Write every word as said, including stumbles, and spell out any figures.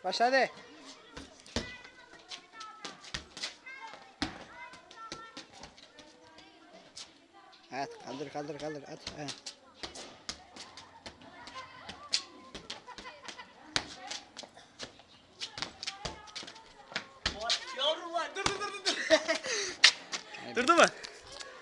Başladı. Evet, kaldır kaldır kaldır at. Evet. Yavrum var. Dur dur dur dur. Durdu mu?